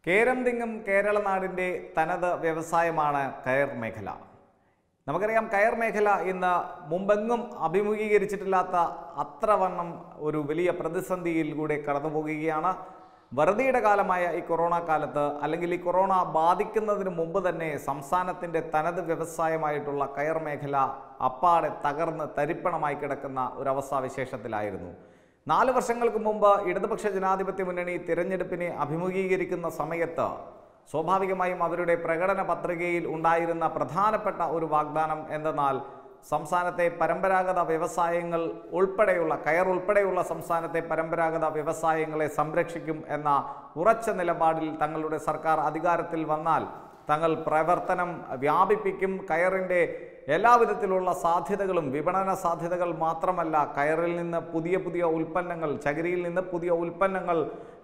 കേരംതിങ്ങും കേരളനാടിൻ്റെ തനത് വ്യവസായമാണ് കയർ മേഖല. നമുക്കറിയാം, കയർ മേഖല ഇന്ന് മുമ്പെങ്ങും അഭിമുഖീകരിച്ചിട്ടില്ലാത്ത അത്രവണ്ണം ഒരു വലിയ പ്രതിസന്ധിയിൽ കൂടെ കടന്നു പോകുകയാണ്. വറുതിയുടെ കാലമായ ഈ കൊറോണ കാലത്ത്, അല്ലെങ്കിൽ ഈ കൊറോണ ബാധിക്കുന്നതിന് മുമ്പ് തന്നെ സംസ്ഥാനത്തിൻ്റെ തനത് വ്യവസായമായിട്ടുള്ള കയർ മേഖല അപ്പാടെ തകർന്ന് തരിപ്പണമായി കിടക്കുന്ന ഒരവസ്ഥാവിശേഷത്തിലായിരുന്നു. 4 വർഷങ്ങൾക്ക് മുമ്പ് ഇടതുപക്ഷ ജനാധിപത്യ മുന്നണി തിരഞ്ഞെടുപ്പിനെ അഭിമുഖീകരിക്കുന്ന സമയത്ത് സ്വാഭാവികമായും അവരുടെ പ്രകടന പത്രികയിൽ ഉണ്ടായിരുന്ന പ്രധാനപ്പെട്ട ഒരു വാഗ്ദാനം എന്തെന്നാൽ, സംസ്ഥാനത്തെ പരമ്പരാഗത വ്യവസായങ്ങൾ ഉൾപ്പെടെയുള്ള കയർ ഉൾപ്പെടെയുള്ള സംസ്ഥാനത്തെ പരമ്പരാഗത വ്യവസായങ്ങളെ സംരക്ഷിക്കും എന്ന ഉറച്ച നിലപാടിൽ തങ്ങളുടെ സർക്കാർ അധികാരത്തിൽ വന്നാൽ തങ്ങൾ പ്രവർത്തനം വ്യാപിപ്പിക്കും. കയറിൻ്റെ എല്ലാവിധത്തിലുള്ള സാധ്യതകളും, വിപണന സാധ്യതകൾ മാത്രമല്ല, കയറിൽ നിന്ന് പുതിയ ഉൽപ്പന്നങ്ങൾ, ചകിരിയിൽ നിന്ന് പുതിയ ഉൽപ്പന്നങ്ങൾ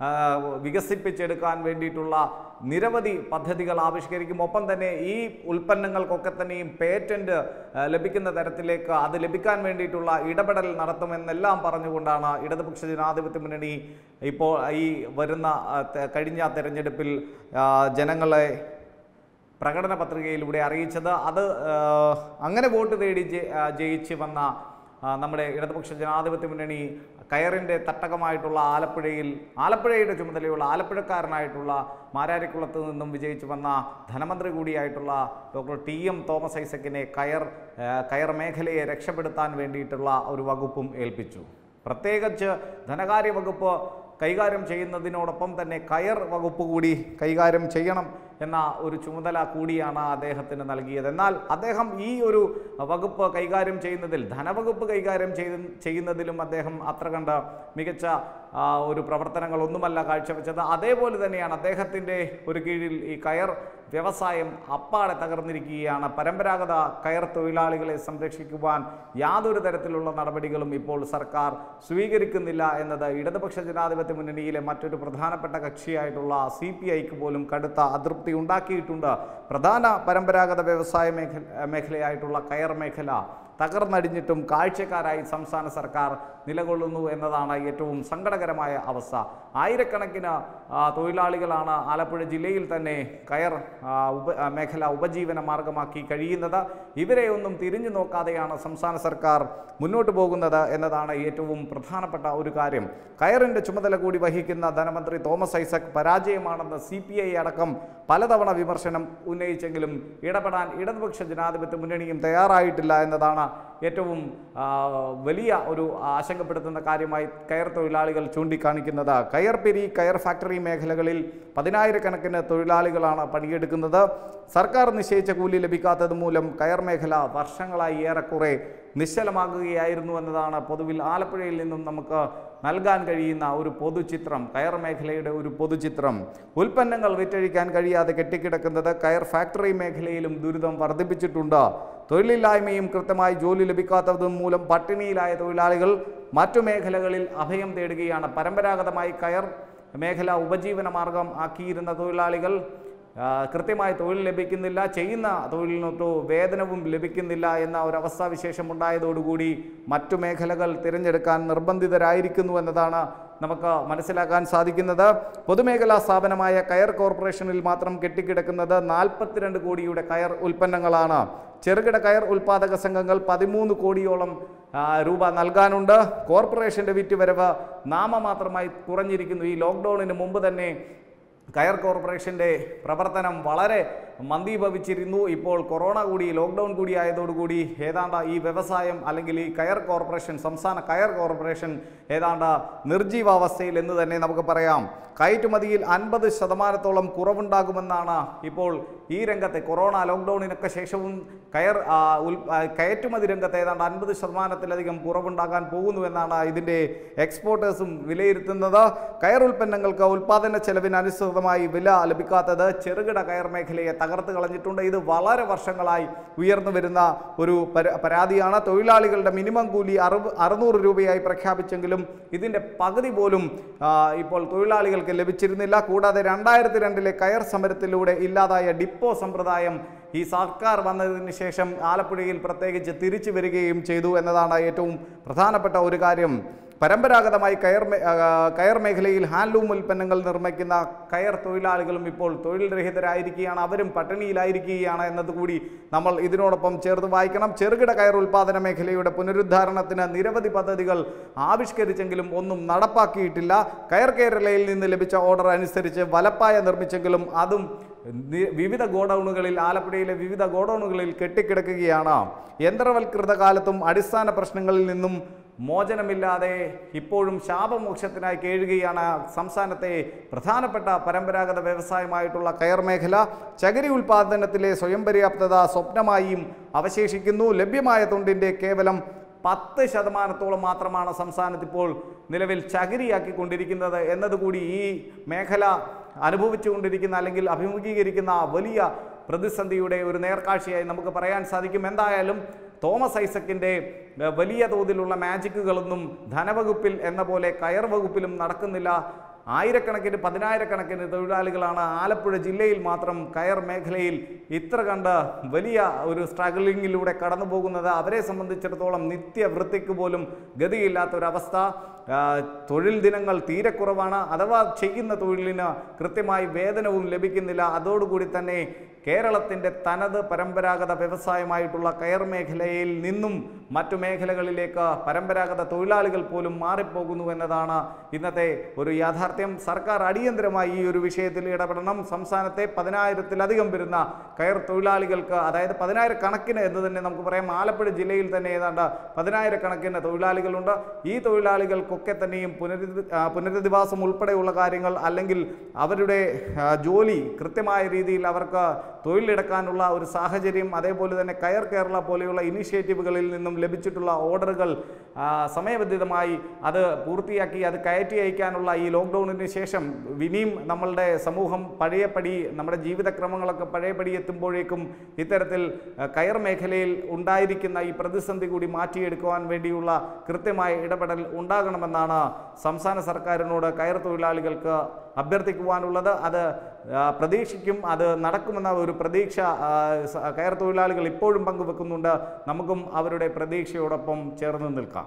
വികസിപ്പിച്ചെടുക്കാൻ വേണ്ടിയിട്ടുള്ള നിരവധി പദ്ധതികൾ ആവിഷ്കരിക്കും. ഒപ്പം തന്നെ ഈ ഉൽപ്പന്നങ്ങൾക്കൊക്കെ തന്നെയും പേറ്റന്റ് ലഭിക്കുന്ന തരത്തിലേക്ക് അത് ലഭിക്കാൻ വേണ്ടിയിട്ടുള്ള ഇടപെടൽ നടത്തുമെന്നെല്ലാം പറഞ്ഞുകൊണ്ടാണ് ഇടതുപക്ഷ ജനാധിപത്യ മുന്നണി ഇപ്പോൾ ഈ വരുന്ന കഴിഞ്ഞ തെരഞ്ഞെടുപ്പിൽ ജനങ്ങളെ പ്രകടന പത്രികയിലൂടെ അറിയിച്ചത്. അത് അങ്ങനെ വോട്ട് തേടി ജയിച്ച് വന്ന നമ്മുടെ ഇടതുപക്ഷ ജനാധിപത്യ മുന്നണി കയറിൻ്റെ തട്ടകമായിട്ടുള്ള ആലപ്പുഴയുടെ ചുമതലയുള്ള ആലപ്പുഴക്കാരനായിട്ടുള്ള മാരാരിക്കുളത്ത് നിന്നും വിജയിച്ചു വന്ന ധനമന്ത്രി കൂടിയായിട്ടുള്ള ഡോക്ടർ TM തോമസ് ഐസക്കിനെ കയർ മേഖലയെ രക്ഷപ്പെടുത്താൻ വേണ്ടിയിട്ടുള്ള ഒരു വകുപ്പും ഏൽപ്പിച്ചു. പ്രത്യേകിച്ച് ധനകാര്യ വകുപ്പ് കൈകാര്യം ചെയ്യുന്നതിനോടൊപ്പം തന്നെ കയർ വകുപ്പ് കൂടി കൈകാര്യം ചെയ്യണം എന്ന ഒരു ചുമതല കൂടിയാണ് അദ്ദേഹത്തിന് നൽകിയത്. എന്നാൽ അദ്ദേഹം ഈ ഒരു വകുപ്പ് കൈകാര്യം ചെയ്യുന്നതിൽ, ധനവകുപ്പ് കൈകാര്യം ചെയ്യുന്നതിലും അദ്ദേഹം അത്ര കണ്ട് മികച്ച ഒരു പ്രവർത്തനങ്ങളൊന്നുമല്ല കാഴ്ചവെച്ചത്. അതേപോലെ തന്നെയാണ് അദ്ദേഹത്തിൻ്റെ ഒരു കീഴിൽ ഈ കയർ വ്യവസായം അപ്പാടെ തകർന്നിരിക്കുകയാണ്. പരമ്പരാഗത കയർ തൊഴിലാളികളെ സംരക്ഷിക്കുവാൻ യാതൊരു തരത്തിലുള്ള നടപടികളും ഇപ്പോൾ സർക്കാർ സ്വീകരിക്കുന്നില്ല എന്നത് ഇടതുപക്ഷ ജനാധിപത്യ മുന്നണിയിലെ മറ്റൊരു പ്രധാനപ്പെട്ട കക്ഷിയായിട്ടുള്ള CPIക്ക് പോലും കടുത്ത അതൃപ്തി ഉണ്ടാക്കിയിട്ടുണ്ട്. പ്രധാന പരമ്പരാഗത വ്യവസായ മേഖലയായിട്ടുള്ള കയർ മേഖല തകർന്നടിഞ്ഞിട്ടും കാഴ്ചക്കാരായി സംസ്ഥാന സർക്കാർ നിലകൊള്ളുന്നു എന്നതാണ് ഏറ്റവും സങ്കടകരമായ അവസ്ഥ. ആയിരക്കണക്കിന് തൊഴിലാളികളാണ് ആലപ്പുഴ ജില്ലയിൽ തന്നെ കയർ മേഖല ഉപജീവന മാർഗമാക്കി കഴിയുന്നത്. ഇവരെ ഒന്നും തിരിഞ്ഞു നോക്കാതെയാണ് സംസ്ഥാന സർക്കാർ മുന്നോട്ട് പോകുന്നത് എന്നതാണ് ഏറ്റവും പ്രധാനപ്പെട്ട ഒരു കാര്യം. കയറിൻ്റെ ചുമതല കൂടി വഹിക്കുന്ന ധനമന്ത്രി തോമസ് ഐസക് പരാജയമാണെന്ന് CPI അടക്കം പലതവണ വിമർശനം ഉന്നയിച്ചെങ്കിലും ഇടപെടാൻ ഇടതുപക്ഷ ജനാധിപത്യ മുന്നണിയും തയ്യാറായിട്ടില്ല എന്നതാണ് ഏറ്റവും വലിയ ഒരു ആശങ്കപ്പെടുത്തുന്ന കാര്യമായി കയർ തൊഴിലാളികൾ ചൂണ്ടിക്കാണിക്കുന്നത്. കയർ ഫാക്ടറി മേഖലകളിൽ 10,000-കണക്കിന് തൊഴിലാളികളാണ് പണിയെടുക്കുന്നത്. സർക്കാർ നിശ്ചയിച്ച കൂലി ലഭിക്കാത്തത് മൂലം കയർ മേഖല വർഷങ്ങളായി ഏറെക്കുറെ നിശ്ചലമാകുകയായിരുന്നു എന്നതാണ് പൊതുവിൽ ആലപ്പുഴയിൽ നിന്നും നമുക്ക് നൽകാൻ കഴിയുന്ന ഒരു പൊതുചിത്രം, കയർ മേഖലയുടെ ഒരു പൊതുചിത്രം. ഉൽപ്പന്നങ്ങൾ വിറ്റഴിക്കാൻ കഴിയാതെ കെട്ടിക്കിടക്കുന്നത് കയർ ഫാക്ടറി മേഖലയിലും ദുരിതം വർദ്ധിപ്പിച്ചിട്ടുണ്ട്. തൊഴിലില്ലായ്മയും കൃത്യമായി ജോലി ലഭിക്കാത്തതും മൂലം പട്ടിണിയിലായ തൊഴിലാളികൾ മറ്റു മേഖലകളിൽ അഭയം തേടുകയാണ്. പരമ്പരാഗതമായി കയർ മേഖല ഉപജീവന മാർഗം ആക്കിയിരുന്ന തൊഴിലാളികൾ കൃത്യമായി തൊഴിൽ ലഭിക്കുന്നില്ല, ചെയ്യുന്ന തൊഴിലിനൊട്ട് വേതനവും ലഭിക്കുന്നില്ല എന്ന ഒരവസ്ഥാവിശേഷം ഉണ്ടായതോടുകൂടി മറ്റു മേഖലകൾ തിരഞ്ഞെടുക്കാൻ നിർബന്ധിതരായിരിക്കുന്നു എന്നതാണ് നമുക്ക് മനസ്സിലാക്കാൻ സാധിക്കുന്നത്. പൊതുമേഖലാ സ്ഥാപനമായ കയർ കോർപ്പറേഷനിൽ മാത്രം കെട്ടിക്കിടക്കുന്നത് 42 കോടിയുടെ കയർ ഉൽപ്പന്നങ്ങളാണ്. ചെറുകിട കയർ ഉൽപ്പാദക സംഘങ്ങൾ 13 കോടിയോളം രൂപ നൽകാനുണ്ട്. കോർപ്പറേഷൻ്റെ വിറ്റുവരവ് നാമമാത്രമായി കുറഞ്ഞിരിക്കുന്നു. ഈ ലോക്ക്ഡൗണിന് മുമ്പ് തന്നെ കയർ കോർപ്പറേഷൻ്റെ പ്രവർത്തനം വളരെ മന്ദീഭവിച്ചിരുന്നു. ഇപ്പോൾ കൊറോണ കൂടി, ലോക്ക്ഡൗൺ കൂടി ആയതോടുകൂടി ഏതാണ്ട് ഈ വ്യവസായം, അല്ലെങ്കിൽ ഈ കയർ കോർപ്പറേഷൻ, സംസ്ഥാന കയർ കോർപ്പറേഷൻ ഏതാണ്ട് നിർജീവാവസ്ഥയിൽ എന്ന് തന്നെ നമുക്ക് പറയാം. കയറ്റുമതിയിൽ 50% കുറവുണ്ടാകുമെന്നാണ് ഇപ്പോൾ ഈ രംഗത്തെ കൊറോണ ലോക്ക്ഡൗണിനൊക്കെ ശേഷവും കയറ്റുമതി രംഗത്ത് ഏതാണ്ട് 50%-ലധികം കുറവുണ്ടാകാൻ പോകുന്നുവെന്നാണ് ഇതിൻ്റെ എക്സ്പോർട്ടേഴ്സും വിലയിരുത്തുന്നത്. കയർ ഉൽപ്പന്നങ്ങൾക്ക് ഉൽപ്പാദന ചെലവിന് അനുസൃതമായി വില ലഭിക്കാത്തത് ചെറുകിട കയർ മേഖലയെ തകർത്ത് കളഞ്ഞിട്ടുണ്ട്. ഇത് വളരെ വർഷങ്ങളായി ഉയർന്നു വരുന്ന ഒരു പരാതിയാണ്. തൊഴിലാളികളുടെ മിനിമം കൂലി 600 രൂപയായി പ്രഖ്യാപിച്ചെങ്കിലും ഇതിൻ്റെ പകുതി പോലും ഇപ്പോൾ തൊഴിലാളികൾക്ക് ലഭിച്ചിരുന്നില്ല. കൂടാതെ 2002-ലെ കയർ സമരത്തിലൂടെ ഇല്ലാതായ ഡിപ്പോ സമ്പ്രദായം ഈ സർക്കാർ വന്നതിന് ശേഷം ആലപ്പുഴയിൽ പ്രത്യേകിച്ച് തിരിച്ചു വരികയും ചെയ്തു എന്നതാണ് ഏറ്റവും പ്രധാനപ്പെട്ട ഒരു കാര്യം. പരമ്പരാഗതമായി കയർ മേഖലയിൽ ഹാൻഡ്ലൂം ഉൽപ്പന്നങ്ങൾ നിർമ്മിക്കുന്ന കയർ തൊഴിലാളികളും ഇപ്പോൾ തൊഴിൽ രഹിതരായിരിക്കുകയാണ്, അവരും പട്ടിണിയിലായിരിക്കുകയാണ് എന്നതുകൂടി നമ്മൾ ഇതിനോടൊപ്പം ചേർത്ത് വായിക്കണം. ചെറുകിട കയർ ഉൽപ്പാദന മേഖലയുടെ പുനരുദ്ധാരണത്തിന് നിരവധി പദ്ധതികൾ ആവിഷ്കരിച്ചെങ്കിലും ഒന്നും നടപ്പാക്കിയിട്ടില്ല. കയർ കേരളയിൽ നിന്ന് ലഭിച്ച ഓർഡർ അനുസരിച്ച് വലപ്പായ നിർമ്മിച്ചെങ്കിലും അതും വിവിധ ഗോഡൌണുകളിൽ, ആലപ്പുഴയിലെ വിവിധ ഗോഡൌണുകളിൽ കെട്ടിക്കിടക്കുകയാണ്. യന്ത്രവൽകൃത കാലത്തും അടിസ്ഥാന പ്രശ്നങ്ങളിൽ നിന്നും മോചനമില്ലാതെ ഇപ്പോഴും ശാപമോക്ഷത്തിനായി കേഴുകയാണ് സംസ്ഥാനത്തെ പ്രധാനപ്പെട്ട പരമ്പരാഗത വ്യവസായമായിട്ടുള്ള കയർ മേഖല. ചകിരി ഉൽപ്പാദനത്തിലെ സ്വയം പര്യാപ്തത സ്വപ്നമായും അവശേഷിക്കുന്നു. ലഭ്യമായ തൊണ്ടിൻ്റെ കേവലം 10% മാത്രമാണ് സംസ്ഥാനത്ത് ഇപ്പോൾ നിലവിൽ ചകിരിയാക്കിക്കൊണ്ടിരിക്കുന്നത് എന്നതുകൂടി ഈ മേഖല അനുഭവിച്ചുകൊണ്ടിരിക്കുന്ന അല്ലെങ്കിൽ അഭിമുഖീകരിക്കുന്ന വലിയ പ്രതിസന്ധിയുടെ ഒരു നേർക്കാഴ്ചയായി നമുക്ക് പറയാൻ സാധിക്കും. എന്തായാലും തോമസ് ഐസക്കിൻ്റെ വലിയ തോതിലുള്ള മാജിക്കുകളൊന്നും ധനവകുപ്പിൽ എന്ന പോലെ കയർ വകുപ്പിലും നടക്കുന്നില്ല. ആയിരക്കണക്കിന് പതിനായിരക്കണക്കിന് തൊഴിലാളികളാണ് ആലപ്പുഴ ജില്ലയിൽ മാത്രം കയർ മേഖലയിൽ ഇത്ര കണ്ട് വലിയ ഒരു സ്ട്രഗിളിങ്ങിലൂടെ കടന്നു പോകുന്നത്. അവരെ സംബന്ധിച്ചിടത്തോളം നിത്യവൃത്തിക്ക് പോലും ഗതിയില്ലാത്തൊരവസ്ഥ. തൊഴിൽ ദിനങ്ങൾ തീരെ കുറവാണ്, അഥവാ ചെയ്യുന്ന തൊഴിലിന് കൃത്യമായി വേതനവും ലഭിക്കുന്നില്ല. അതോടുകൂടി തന്നെ കേരളത്തിൻ്റെ തനത് പരമ്പരാഗത വ്യവസായമായിട്ടുള്ള കയർ മേഖലയിൽ നിന്നും മറ്റു മേഖലകളിലേക്ക് പരമ്പരാഗത തൊഴിലാളികൾ പോലും മാറിപ്പോകുന്നു എന്നതാണ് ഇന്നത്തെ ഒരു യാഥാർത്ഥ്യം. സർക്കാർ അടിയന്തരമായി ഈ ഒരു വിഷയത്തിൽ ഇടപെടണം. സംസ്ഥാനത്തെ 10,000-ലധികം വരുന്ന കയർ തൊഴിലാളികൾക്ക്, അതായത് 10,000 കണക്കിന് എന്ന് തന്നെ നമുക്ക് പറയാം, ആലപ്പുഴ ജില്ലയിൽ തന്നെ ഏതാണ്ട് 10,000 കണക്കിന് തൊഴിലാളികളുണ്ട്. ഈ തൊഴിലാളികൾക്കൊക്കെ തന്നെയും പുനരധിവാസം ഉൾപ്പെടെയുള്ള കാര്യങ്ങൾ, അല്ലെങ്കിൽ അവരുടെ ജോലി കൃത്യമായ രീതിയിൽ അവർക്ക് തൊഴിലെടുക്കാനുള്ള ഒരു സാഹചര്യം, അതേപോലെ തന്നെ കയർ കേരള പോലെയുള്ള ഇനിഷ്യേറ്റീവുകളിൽ നിന്നും ലഭിച്ചിട്ടുള്ള ഓർഡറുകൾ സമയബന്ധിതമായി അത് പൂർത്തിയാക്കി അത് കയറ്റി അയക്കാനുള്ള ഈ ലോക്ക്ഡൗണിന് ശേഷം ഇനിയും നമ്മളുടെ സമൂഹം പഴയപടി, നമ്മുടെ ജീവിതക്രമങ്ങളൊക്കെ പഴയപടി എത്തുമ്പോഴേക്കും ഇത്തരത്തിൽ കയർ മേഖലയിൽ ഉണ്ടായിരിക്കുന്ന ഈ പ്രതിസന്ധി കൂടി മാറ്റിയെടുക്കുവാൻ വേണ്ടിയുള്ള കൃത്യമായ ഇടപെടൽ ഉണ്ടാകണമെന്നാണ് സംസ്ഥാന സർക്കാരിനോട് കയർ തൊഴിലാളികൾക്ക് അഭ്യർത്ഥിക്കുവാനുള്ളത്. അത് പ്രതീക്ഷിക്കും, അത് നടക്കുമെന്ന ഒരു പ്രതീക്ഷ കയർ തൊഴിലാളികൾ ഇപ്പോഴും പങ്കുവെക്കുന്നുണ്ട്. നമുക്കും അവരുടെ പ്രതീക്ഷയോടൊപ്പം ചേർന്ന് നിൽക്കാം.